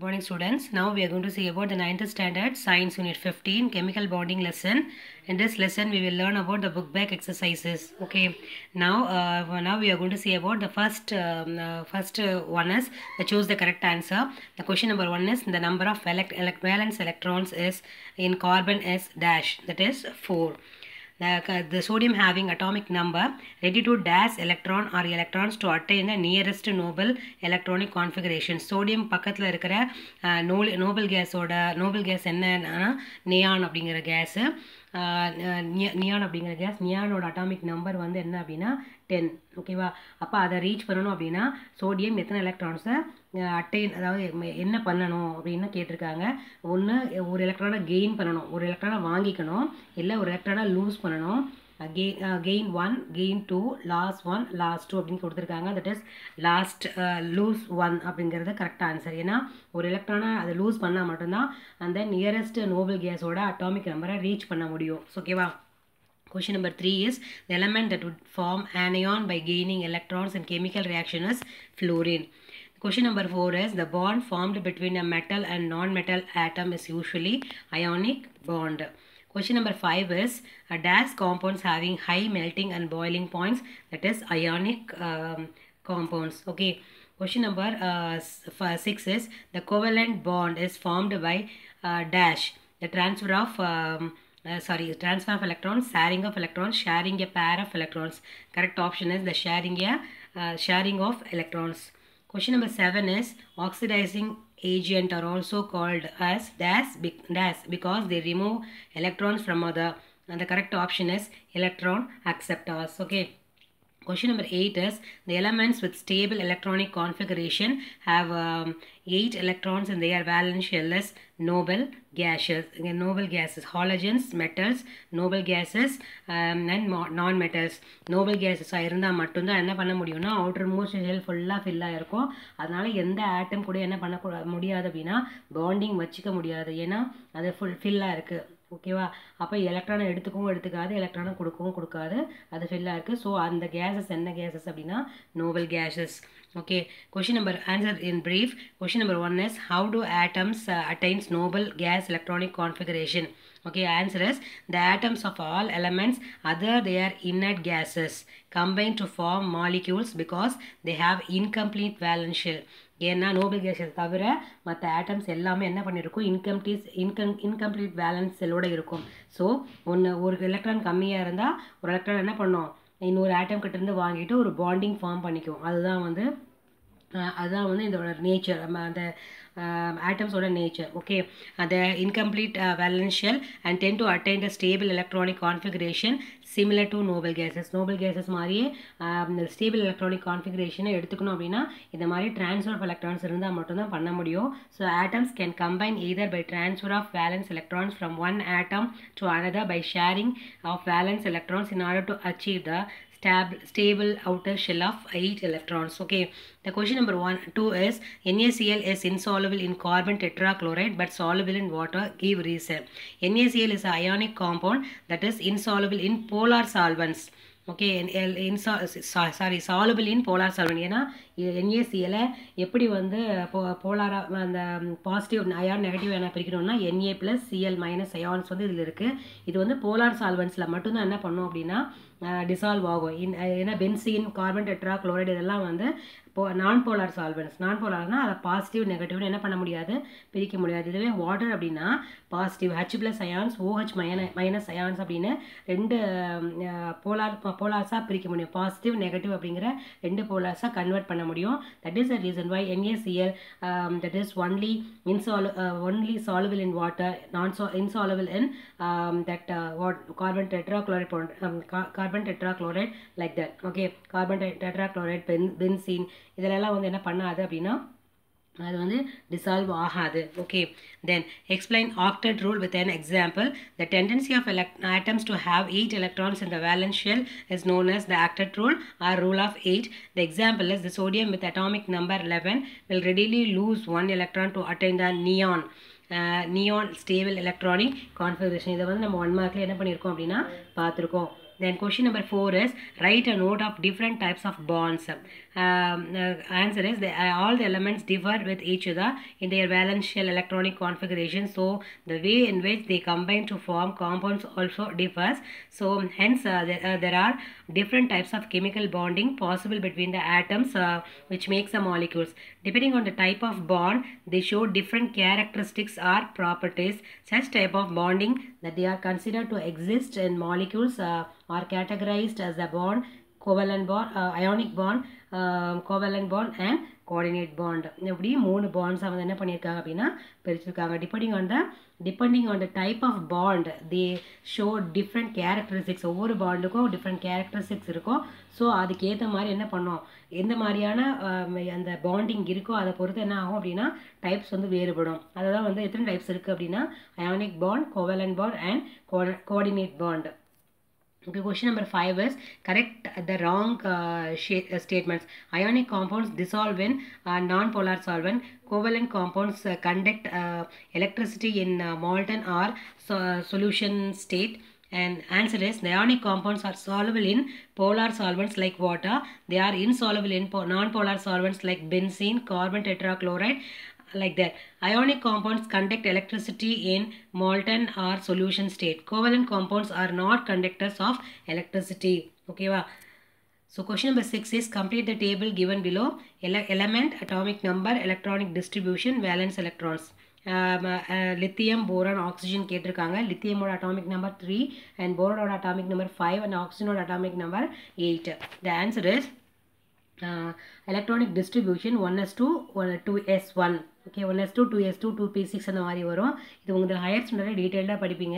morning students. Now we are going to see about the 9th standard science unit 15 chemical bonding lesson. In this lesson we will learn about the book back exercises. Okay, now we are going to see about the first one is choose the correct answer. The question number 1 is the number of valence electrons is in carbon is dash, that is 4. The sodium having atomic number ready to dash electron or electrons to attain the nearest noble electronic configuration. Sodium பக்கத்தில் இருக்கிற noble gas என்னன்னா neon அப்படிங்கிற gas. Neon அப்படிங்கிற gas நியானோட atomic number வந்து என்ன அப்படின்னா 10. ஓகேவா? அப்போ அதை ரீச் பண்ணணும் அப்படின்னா சோடியம் எத்தனை எலக்ட்ரான்ஸை அட்டைன், அதாவது என்ன பண்ணணும் அப்படின்னு கேட்டிருக்காங்க. ஒன்று ஒரு எலக்ட்ரானை கெயின் பண்ணணும், ஒரு எலக்ட்ரானை வாங்கிக்கணும், இல்லை ஒரு எலக்ட்ரானை லூஸ் பண்ணணும். கெயின் 1, கெயின் 2, லாஸ்ட் 1, லாஸ்ட் 2 அப்படின்னு கொடுத்துருக்காங்க. தட் இஸ் லாஸ்ட் லூஸ் 1 அப்படிங்கிறது கரெக்ட் ஆன்சர். ஏன்னா ஒரு எலக்ட்ரானை அதை லூஸ் பண்ணால் மட்டும்தான் அந்த நியரஸ்ட் நோபல் கேஸோட அட்டாமிக் நம்பரை ரீச் பண்ண முடியும். ஓகேவா? Question number 3 is the element that would form anion by gaining electrons in chemical reaction is fluorine. Question number 4 is the bond formed between a metal and non-metal atom is usually ionic bond. Question number 5 is a dash compounds having high melting and boiling points, that is ionic compounds. Okay. Question number 6 is the covalent bond is formed by dash, the transfer of electrons, sharing of electrons, sharing a pair of electrons. Correct option is the sharing of electrons. Question number 7 is oxidizing agent are also called as dash because they remove electrons from other, and the correct option is electron acceptors. Okay. Question number 8 is the elements with stable electronic configuration have 8 electrons in their valence shell as noble gases. Again, noble gases, halogens, metals, noble gases and non-metals. Noble gases இருந்தால் மட்டும்தான் என்ன பண்ண முடியும்னா outer most shell ஃபுல்லாக ஃபில்லாக இருக்கும். அதனால எந்த ஆட்டம் கூட என்ன பண்ண முடியாது அப்படின்னா பாண்டிங் வச்சுக்க முடியாது, ஏன்னா அது ஃபில்லாக இருக்குது. ஓகேவா? அப்போ எலக்ட்ரானை எடுத்துக்கவும் எடுத்துக்காது, எலக்ட்ரானை கொடுக்காது, அது ஃபில்லாக இருக்குது. ஸோ அந்த கேஸஸ் என்ன கேஸஸ் அப்படின்னா noble gases. Okay, question number answer in brief. Question number 1 is how do atoms attains noble gas electronic configuration? Okay, answer is the atoms of all elements other their inert gases combine to form molecules because they have incomplete valence shell. ஏன்னா noble gases தவிர மற்ற atoms எல்லாமே என்ன பண்ணியிருக்கும், incomplete valence செல்லோடு இருக்கும். So ஒரு electron கம்மியாக இருந்தால் ஒரு எலக்ட்ரான் என்ன பண்ணும், இன்னொரு ஆட்டம் கிட்டேருந்து வாங்கிட்டு ஒரு பாண்டிங் ஃபார்ம் பண்ணிக்கும். அதுதான் வந்து இதோட நேச்சர், அந்த ஆட்டம்ஸோட nature. Okay, the incomplete valence shell and tend to attain the stable electronic configuration similar to noble gases. noble gases மாதிரியே ஸ்டேபிள் எலக்ட்ரானிக் கான்ஃபிகரேஷனை எடுத்துக்கணும் அப்படின்னா இந்த மாதிரி ட்ரான்ஸ்ஃபர் ஆஃப் எலக்ட்ரான்ஸ் இருந்தால் மட்டும்தான் பண்ண முடியும். So atoms can combine either by transfer of valence electrons from one atom to another by sharing of valence electrons in order to achieve the stable outer shell of 8 electrons. Okay, the question number 2 is NaCl is insoluble in carbon tetrachloride but soluble in water. Give reason. NaCl is an ionic compound that is insoluble in polar solvents. Okay, soluble in polar solvent. ஏன்னா NaCl எப்படி வந்து போலாராக அந்த positive ion negative அயனை பிரிக்கணும்னா Na+Cl- ions வந்து இதில் இருக்குது. இது வந்து போலார் சால்வெண்ட்ஸில் மட்டும்தான் என்ன பண்ணும் அப்படின்னா டிசால்வ் ஆகும். ஏன்னா பென்சீன், கார்பன் டெட்ராக்ளோரைடு இதெல்லாம் வந்து நான் போலார் சால்வெண்ட்ஸ். நான் போலார்னா அதை பாசிட்டிவ் நெகட்டிவ்னு என்ன பண்ண முடியாது, பிரிக்க முடியாது. இதுவே வாட்டர் அப்படின்னா positive H+ ions, OH- ions அப்படின்னு ரெண்டு போலார்ஸாக பிரிக்க முடியும். பாசிட்டிவ் நெகட்டிவ் அப்படிங்கிற ரெண்டு போலார்ஸாக கன்வெர்ட் பண்ண முடியும். That is the reason why NaCl that is only soluble in water, insoluble in carbon tetrachloride like that. Okay, carbon tetrachloride, benzene இதெல்லாம் வந்து என்ன பண்ணாது அப்படின்னா அது வந்து டிசால்வ் ஆகாது. Okay, then explain octet rule with an example. The tendency of atoms to have 8 electrons in the valence shell is known as the octet rule or rule of 8. The example is the sodium with atomic number 11 will readily lose 1 electron to attain the neon stable electronic configuration. இதை வந்து நம்ம 1 மார்க்கில் என்ன பண்ணியிருக்கோம் அப்படின்னா பார்த்துருக்கோம். Then question number 4 is write a note of different types of bonds. Answer is all the elements differ with each other in their valence shell electronic configuration. So the way in which they combine to form compounds also differs. So hence there are different types of chemical bonding possible between the atoms which makes the molecules. Depending on the type of bond, they show different characteristics or properties. Such type of bonding that they are considered to exist in molecules are categorized as a bond, covalent bond, ionic bond, covalent bond and coordinate bond. இப்படி மூணு பாண்ட்ஸை வந்து என்ன பண்ணியிருக்காங்க அப்படின்னா பிரிச்சிருக்காங்க. Depending on the type of bond, they show different characteristics. ஒவ்வொரு பாண்டுக்கும் different characteristics இருக்கும். ஸோ அதுக்கு ஏற்ற மாதிரி என்ன பண்ணோம், எந்த மாதிரியான அந்த பாண்டிங் இருக்கோ அதை பொறுத்து என்ன ஆகும் அப்படின்னா டைப்ஸ் வந்து வேறுபடும். அததான் வந்து எத்தனை டைப்ஸ் இருக்குது அப்படின்னா ionic bond, covalent bond and coordinate bond. Okay, question number 5 is correct the wrong statements. Ionic compounds dissolve in non-polar solvent. Covalent compounds conduct electricity in molten or solution state. And answer is the ionic compounds are soluble in polar solvents like water. They are insoluble in non-polar solvents like benzene, carbon tetrachloride, like that. Ionic compounds conduct electricity in molten or solution state. Covalent compounds are not conductors of electricity. Okay, wow. So question number 6 is complete the table given below. Element, atomic number, electronic distribution, valence electrons. Lithium, boron, oxygen கேட்டிருக்காங்க. lithium ஓட atomic number 3 and boron ஓட atomic number 5 and oxygen ஓட atomic number 8. The answer is electronic distribution 1s2 2s1. Okay, 1s2 2s2 2p6 அந்த மாதிரி வரும். இது உங்களுக்கு higher standard டீடைல்டாக படிப்பீங்க.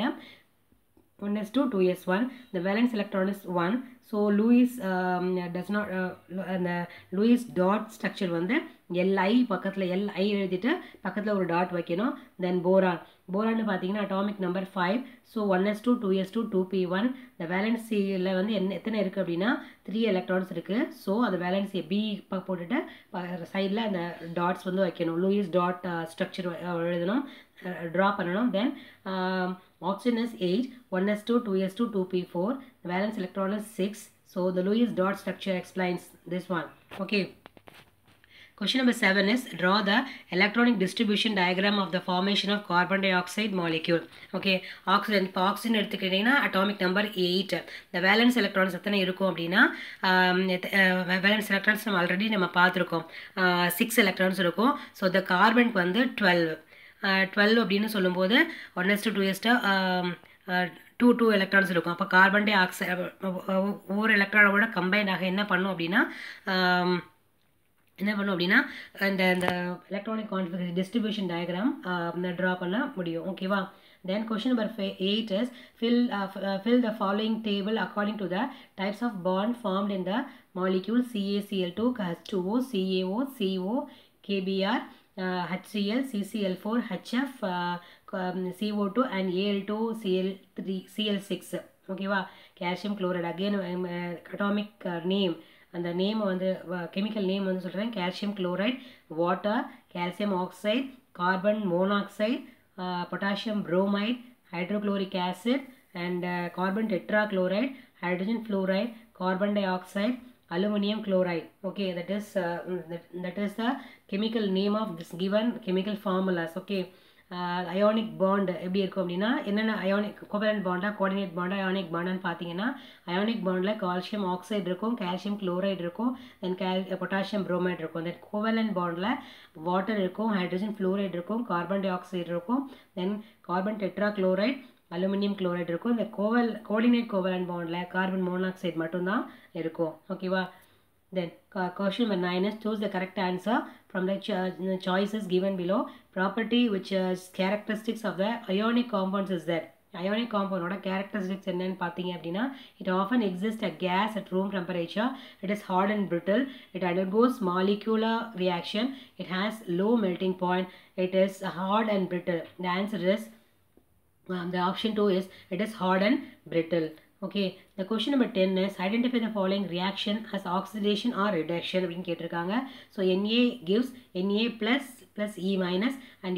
1s2 2s1. The valence electron is 1. So Lewis does not அந்த Lewis dot structure வந்து Li பக்கத்தில் Li எழுதிட்டு பக்கத்தில் ஒரு டாட் வைக்கணும். தென் போரான் பார்த்தீங்கன்னா atomic number 5. So 1s2 2s2 2p1. இந்த வேலன்சியில் வந்து எத்தனை இருக்குது அப்படின்னா 3 எலக்ட்ரான்ஸ் இருக்குது. ஸோ அந்த வேலன்சி பி போட்டுட்டு சைடில் அந்த டாட்ஸ் வந்து வைக்கணும். லூயிஸ் டாட் ஸ்ட்ரக்சர் எழுதணும், ட்ரா பண்ணணும். Then oxygen is 8, 1s2 2s2 2p4. The valence electron is 6. So the Lewis dot structure explains this one. Okay. Question number 7 is draw the electronic distribution diagram of the formation of carbon dioxide molecule. Okay, oxygen எடுத்துக்கிட்டீங்கன்னா atomic number 8. The valence electrons எத்தனை இருக்கும் அப்படின்னா valence electrons நம்ம already நம்ம பார்த்துருக்கோம், 6 electrons இருக்கும். So the carbon வந்து 12 அப்படின்னு சொல்லும்போது 1s2 2s2 2 எலக்ட்ரான்ஸ் இருக்கும். அப்போ கார்பன் டை ஆக்சைடு ஒவ்வொரு எலக்ட்ரானோட கம்பைண்ட் ஆக என்ன பண்ணும் அப்படின்னா இந்த electronic configuration distribution diagram draw பண்ண முடியும். ஓகேவா? Then question number 8 is fill the following table according to the types of bond formed in the molecule CaCl2, H2O, CaO, CO, KBr, HCl, CCl4, HF, CO2 and Al2, Cl6. ஓகேவா? calcium chloride again atomic name அந்த name வந்து chemical name வந்து சொல்கிறேன். calcium chloride, water, calcium oxide, carbon monoxide, potassium bromide, hydrochloric acid and carbon tetrachloride, hydrogen fluoride, carbon dioxide, aluminum chloride. Okay, that is the chemical name of this given chemical formulas. Okay, ionic bond எப்படி இருக்கும் அப்படின்னா என்னென்ன ionic covalent பாண்டா coordinate பாண்டா ionic பாண்டான்னு பார்த்தீங்கன்னா ionic பாண்டில் calcium oxide இருக்கும், கால்சியம் குளோரைடு இருக்கும், தென் பொட்டாசியம் புரோமைடு இருக்கும். தென் கோவலன்ட் பாண்டில் வாட்டர் இருக்கும், ஹைட்ரஜன் ஃப்ளூரைடு இருக்கும், கார்பன் டை ஆக்சைடு இருக்கும், then carbon tetrachloride, aluminium chloride இருக்கும். இந்த கோஆர்டினேட் கோவலன்ட் பாண்டில் கார்பன் மோனாக்சைடு மட்டும்தான் இருக்கும். ஓகேவா? Then question number 9 is choose the correct answer from the choices given below. Property which is characteristics of the ionic compounds is that ionic compound oda characteristics என்னன்னு பார்த்தீங்க அப்படின்னா it often exists a gas at room temperature, it is hard and brittle, it undergoes molecular reaction, it has low melting point, it is hard and brittle. The answer is the option 2 is it is hard and brittle. Okay, the question number 10 is identify the following reaction as oxidation or reduction அப்படின்னு கேட்டிருக்காங்க. So Na gives Na plus E minus and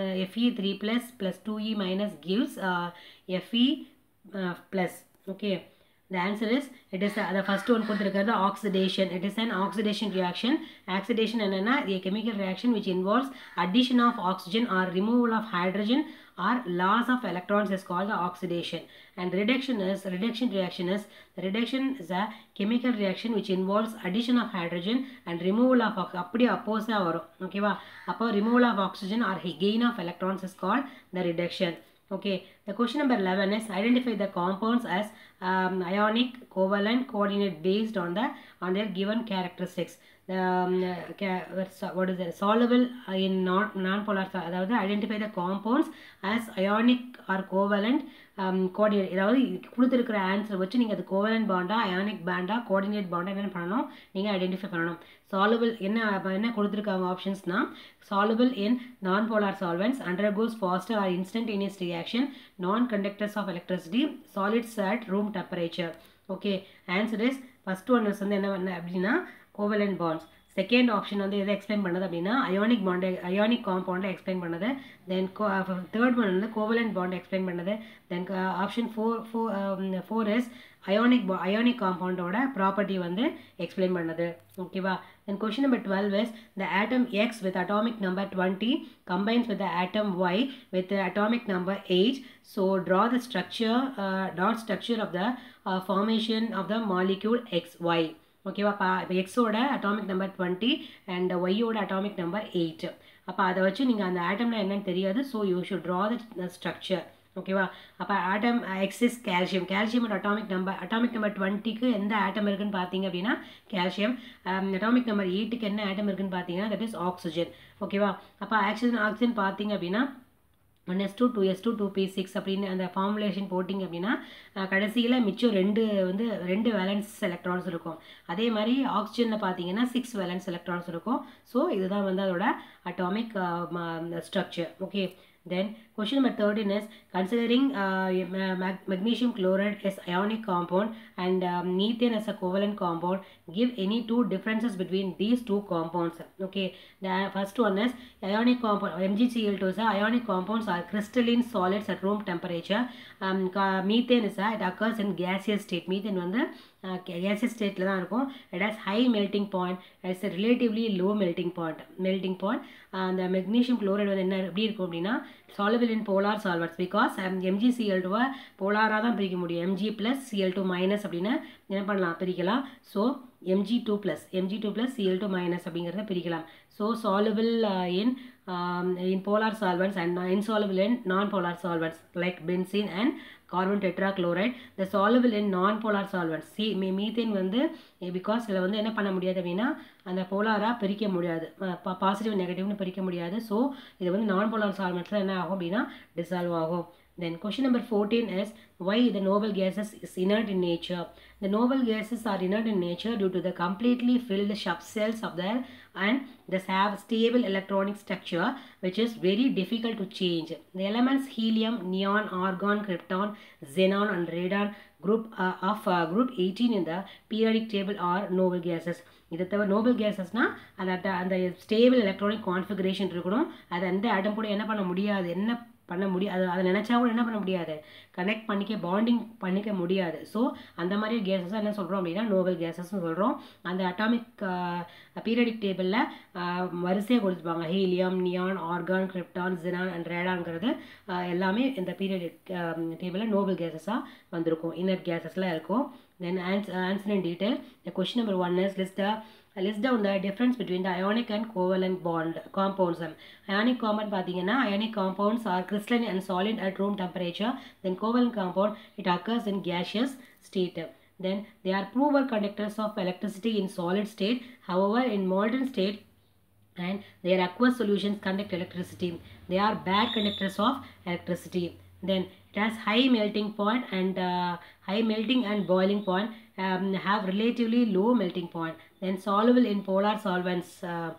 Fe3 plus 2E minus gives Fe plus. Okay, The answer is, it is the first one கொடுத்திருக்கிறது oxidation. It is an oxidation reaction. Oxidation என்னன்னா a chemical reaction which involves addition of oxygen or removal of hydrogen or loss of electrons is called the oxidation. And reduction reaction is a chemical reaction which involves addition of hydrogen and removal of அப்படியே opposite வரும். ஓகேவா? அப்போ removal of oxygen or gain of electrons is called the reduction. Okay, the question number 11 is identify the compounds as ionic, covalent, coordinate based on their given characteristics. What is it? Soluble in non-polar. அதாவது identify the compounds as ionic or covalent, coordinate. அதாவது கொடுத்திருக்கிற answer வச்சு நீங்கள் அது covalent பாண்டா, ionic பாண்டா, coordinate பாண்டா என்ன பண்ணணும், நீங்கள் ஐடென்டிஃபை பண்ணணும். Soluble என்ன கொடுத்திருக்காங்க ஆப்ஷன்ஸ்னா, soluble in non-polar solvents, undergoes faster or instantaneous reaction, non-conductors of electricity, solids at room temperature. Okay, answer is first one is வந்து என்ன அப்படின்னா covalent bonds. செகண்ட் ஆப்ஷன் வந்து எதை எக்ஸ்பிளைன் பண்ணது அப்படின்னா அயானிக் பாண்டை, அயானிக் காம்பவுண்டை எக்ஸ்பிளைன் பண்ணது. தென் தேர்ட் ஒன் வந்து கோவலண்ட் பாண்டை எக்ஸ்பிளைன் பண்ணது. Then option four is ionic காம்பவுண்டோட ப்ராப்பர்ட்டி வந்து எக்ஸ்பிளைன் பண்ணது. ஓகேவா? Then question number 12 is the atom X with atomic number 20 combines with the atom Y with the atomic number 8. So draw the dot structure of the formation of the molecule XY. ஓகேவா? இப்போ எக்ஸோட atomic number 20 and ஒய்யோட atomic number 8. அப்போ அதை வச்சு நீங்கள் அந்த ஆட்டம்னா என்னன்னு தெரியாது. So you should draw the structure. ஓகேவா? அப்போ ஆட்டம் எக்ஸ் இஸ் கால்சியம். கால்சியமோட அட்டாமிக் நம்பர் 20க்கு எந்த ஆட்டம் இருக்குன்னு பார்த்தீங்க அப்படின்னா கால்சியம். அட்டாமிக் நம்பர் 8க்கு என்ன ஆட்டம் இருக்குன்னு பார்த்தீங்கன்னா தட் இஸ் ஆக்சிஜன். ஓகேவா? அப்போ ஆக்சிஜன் பார்த்தீங்க அப்படின்னா 1s2 2s2 2p6 அப்படின்னு அந்த ஃபார்முலேஷன் போட்டிங்க அப்படின்னா கடைசியில் மிச்சம் ரெண்டு வேலன்ஸ் எலக்ட்ரான்ஸ் இருக்கும். அதே மாதிரி ஆக்சிஜனில் பார்த்தீங்கன்னா 6 வேலன்ஸ் எலக்ட்ரான்ஸ் இருக்கும். ஸோ இதுதான் வந்து அதோட atomic structure. Okay, then question number 13 is considering magnesium chloride as ionic compound and methane as a covalent compound, give any two differences between these two compounds. Okay, the first one is ionic compound. MgCl2 is ionic compounds are crystalline solids at room temperature. Methane is it occurs in gaseous state. Methane வந்து gaseous state தான் இருக்கும். It has high melting point. It's a relatively low melting point. The magnesium chloride வந்து என்ன எப்படி இருக்கும் அப்படின்னா soluble in polar solvents because MgCl2 போலாராக தான் பிரிக்க முடியும். Mg plus Cl2 minus அப்படின்னு என்ன பண்ணலாம், பிரிக்கலாம். So Mg2 plus Cl2 minus அப்படிங்கிறத பிரிக்கலாம். So soluble in polar solvents and insoluble in non-polar solvents like benzene and carbon tetrachloride. The soluble in non-polar solvents. See, methane வந்து because இதில் வந்து என்ன பண்ண முடியாது அப்படின்னா அந்த போலாராக பிரிக்க முடியாது, பாசிட்டிவ் நெகட்டிவ்னு பிரிக்க முடியாது. ஸோ இது வந்து நான்-போலார் சால்வெண்ட்ஸில் என்ன ஆகும் அப்படின்னா டிசால்வ் ஆகும். Then question number 14 is why the noble gases is inert in nature. The noble gases are inert in nature due to the completely filled subcells of them and they have stable electronic structure which is very difficult to change. The elements helium, neon, argon, krypton, xenon and radon group group 18 in the periodic table are noble gases. இதை தவிர Nobel கேஸஸ்னால் அந்த stable electronic configuration இருக்கணும். அது அந்த ஆட்டம் கூட என்ன பண்ண முடியாது, அதை நினச்சா கூட என்ன பண்ண முடியாது, கனெக்ட் பாண்டிங் பண்ணிக்க முடியாது. ஸோ அந்த மாதிரி கேஸஸ் என்ன சொல்கிறோம் அப்படின்னா நோபல் கேஸஸ்ன்னு சொல்கிறோம். அந்த அட்டாமிக் பீரியடிக் டேபிளில் வரிசையாக கொடுத்துருப்பாங்க. Helium, neon, argon, krypton, xenon and ரேடான்ங்கிறது எல்லாமே இந்த பீரியடிக் டேபிளில் நோபல் கேஸஸாக வந்திருக்கும், இன்னர் கேஸஸ்லாம் இருக்கும். Then answer in detail. The question number 1 is list down the difference between the ionic and covalent compounds. Ionic compound பார்த்தீங்கன்னா ionic compounds are crystalline and solid at room temperature. Then covalent compound, it occurs in gaseous state. Then they are poor conductors of electricity in solid state. However, in molten state and their aqueous solutions conduct electricity. They are bad conductors of electricity. Then it has high melting point and boiling point, have relatively low melting point. Then soluble in polar solvents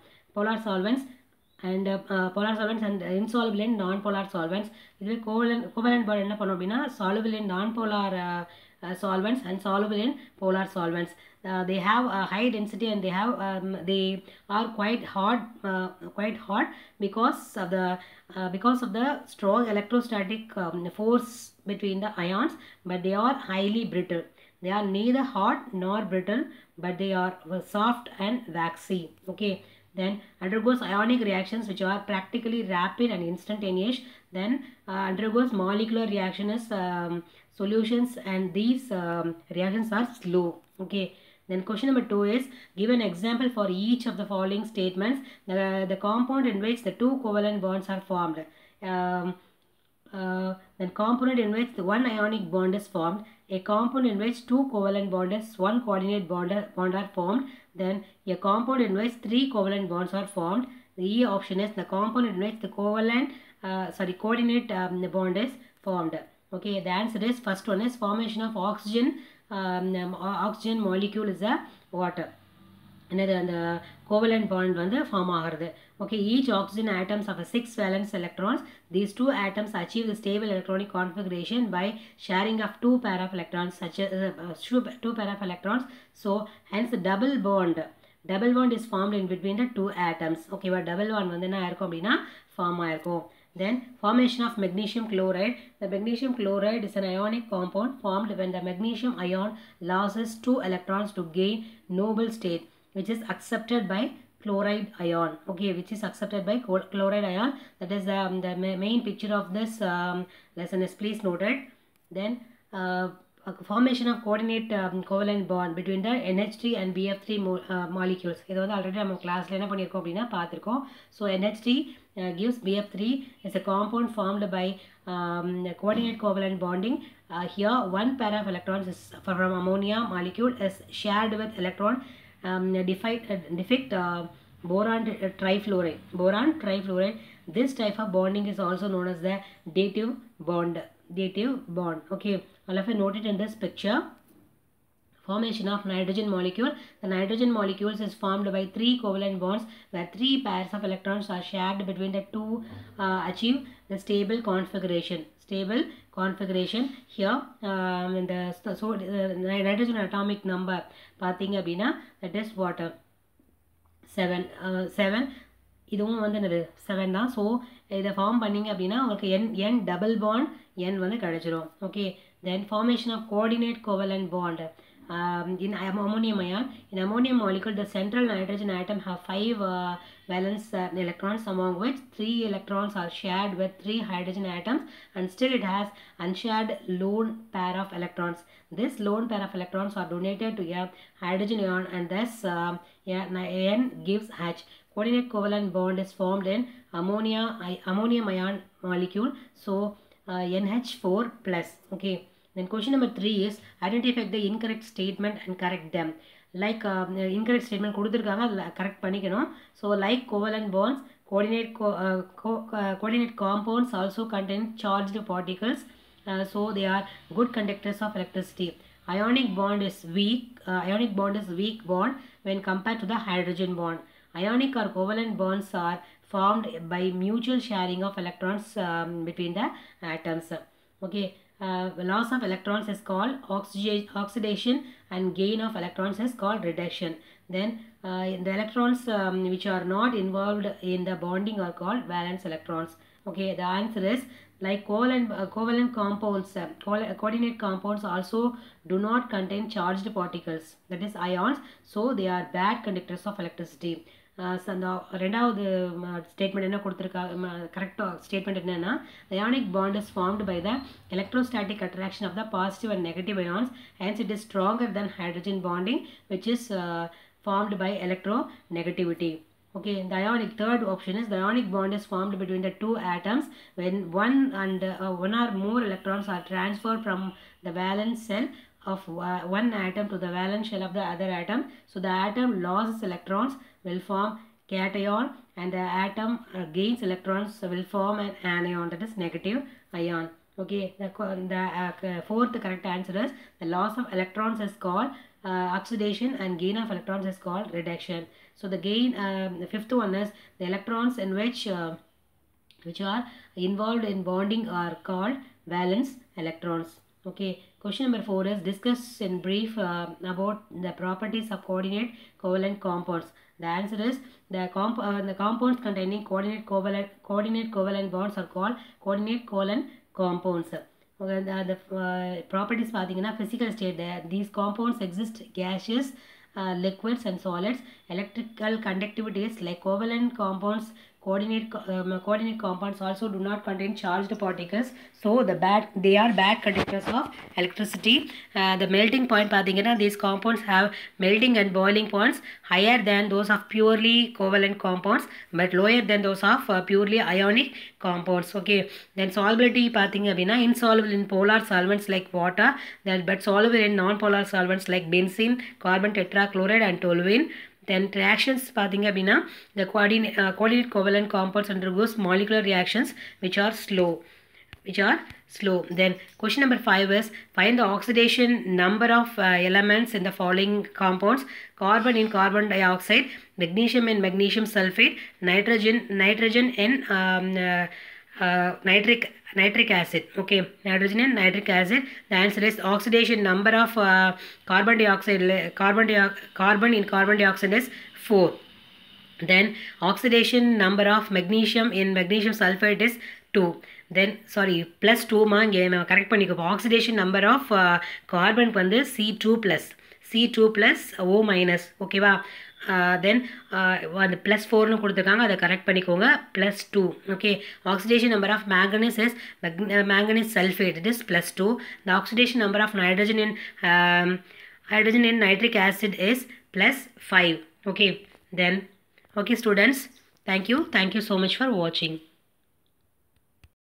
and insoluble in non-polar solvents. இதுவே covalent bond என்ன பண்ணும் அப்படின்னா soluble in non-polar solvents and soluble in polar solvents. They have a high density and they are quite hot because of the strong electrostatic force between the ions, but they are highly brittle. They are neither hot nor brittle, but they are soft and waxy. Okay. Then undergoes ionic reactions which are practically rapid and instantaneous. Then undergoes molecular reaction as solutions, and these reactions are slow. Okay. Then question number 2 is, give an example for each of the following statements. The compound in which the two covalent bonds are formed. Then component in which the one ionic bond is formed, a compound in which two covalent bonds, one coordinate bond are formed, then a compound in which three covalent bonds are formed. The E option is the compound in which the coordinate bond is formed. Okay, the answer is first one is formation of oxygen. Oxygen molecule is a water. Another the covalent bond வந்து form ஆகிறது. Okay, each oxygen atoms have 6 valence electrons. These two atoms achieve the stable electronic configuration by sharing of two pair of electrons, such as two pair of electrons. So hence the double bond is formed in between the two atoms. Okay, but double bond வந்து என்ன ஆயிருக்கும் அப்படின்னா form ஆயிருக்கும். Then formation of magnesium chloride. The magnesium chloride is an ionic compound formed when the magnesium ion loses 2 electrons to gain noble state, which is accepted by chloride ion. Okay, which is accepted by chloride ion. That is the main picture of this lesson is please noted. Then formation of coordinate covalent bond between the NH3 and BF3 molecules. இது வந்து already நம்ம கிளாஸ்ல என்ன பண்ணியிருக்கோம் அப்படின்னா பார்த்துருக்கோம். So NH3 gives BF3 is a compound formed by coordinate covalent bonding. Here one pair of electrons is from ammonia molecule is shared with electron defect boron trifluoride. This type of bonding is also known as the dative bond. Okay, all of you note it in this picture. Formation of nitrogen molecule. The nitrogen molecules is formed by 3 covalent bonds where 3 pairs of electrons are shared between the two achieve the stable configuration. Here nitrogen atomic number பார்த்தீங்க அப்படின்னா that is what 7 இதுவும் வந்து என்னது 7 தான். So இதை form பண்ணிங்க அப்படின்னா உங்களுக்கு n டபுள் பாண்ட் n வந்து கிடைச்சிரும். Okay, then formation of coordinate covalent bond in ammonium ion. In ammonium molecule, the central nitrogen atom have 5 valence electrons, among which 3 electrons are shared with 3 hydrogen atoms, and still it has unshared lone pair of electrons. This lone pair of electrons are donated to a hydrogen ion, and thus N gives H. Coordinate covalent bond is formed in ammonium ion molecule, so NH4 plus. Okay. Then question number 3 is identify the incorrect statement and correct them. Like incorrect statement கொடுத்திருக்காங்க, அதுல correct பண்ணிக்கணும். So like covalent bonds, coordinate compounds also contain charged particles, so they are good conductors of electricity. Ionic bond is weak bond when compared to the hydrogen bond. Ionic or covalent bonds are formed by mutual sharing of electrons between the atoms. Okay. Loss of electrons is called oxidation, and gain of electrons is called reduction. Then the electrons which are not involved in the bonding are called valence electrons. Okay, the answer is like covalent compounds, coordinate compounds also do not contain charged particles, that is ions, so they are bad conductors of electricity. அந்த ரெண்டாவது statement என்ன கொடுத்துருக்காங்க, கரெக்டாக statement என்னன்னா, ionic bond is formed by the electrostatic attraction of the positive and negative ions, hence it is stronger than hydrogen bonding, which is formed by electronegativity. Okay, the ionic third option is the ionic bond is formed between the two atoms when one or more electrons are transferred from the valence shell of one atom to the valence shell of the other atom. So the atom loses electrons will form cation, and the atom gains electrons will form an anion, that is negative ion. Okay, the fourth correct answer is the loss of electrons is called oxidation, and gain of electrons is called reduction. So the gain, the fifth one is the electrons in which are involved in bonding are called valence electrons. Okay, question number 4 is discuss in brief about the properties of coordinate covalent compounds. The answer is the compounds containing coordinate covalent bonds are called coordinate covalent compounds. the properties பார்த்தீங்கன்னா physical state, these compounds exist gaseous, liquids and solids. Electrical conductivity is like covalent compounds, coordinate compounds also do not contain charged particles, so they are bad conductors of electricity. The melting point பார்த்தீங்கன்னா these compounds have melting and boiling points higher than those of purely covalent compounds but lower than those of purely ionic compounds. Okay, then solubility பார்த்தீங்க அப்படின்னா insoluble in polar solvents like water, but soluble in non-polar solvents like benzene, carbon tetrachloride and toluene. Then reactions பார்த்தீங்க அப்படின்னா the coordinate covalent compounds undergoes molecular reactions which are slow. Then question number 5 is find the oxidation number of elements in the following compounds: carbon in carbon dioxide, magnesium in magnesium sulfate, nitrogen in nitric acid. Okay, nitrogen and nitric acid. The answer is oxidation number of carbon in carbon dioxide is 4. Then oxidation number of magnesium in magnesium sulfate is 2. Then plus 2 மா இங்கே correct பண்ணிக்கோ. oxidation number of carbon வந்து C2 plus O minus. ஓகேவா? தென் அந்த plus 4னு கொடுத்துருக்காங்க, அதை correct பண்ணிக்கோங்க. Plus 2. Okay, oxidation number of manganese is manganese sulfate, it is plus 2. The oxidation number of hydrogen in nitric acid is plus 5. Okay, then okay students, thank you so much for watching.